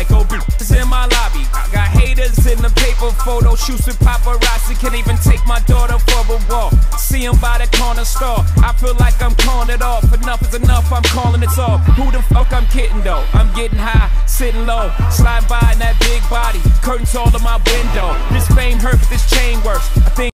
psycho bitches in my lobby. I got haters in the paper photo shoots with paparazzi. Can't even take my daughter for a walk. See him by the corner store. I feel like I'm calling it off. Enough is enough, I'm calling it off. Who the fuck I'm kidding though? I'm getting high, sitting low, sliding by in that big body. Curtains all in my window. This fame hurt, but this chain works. I think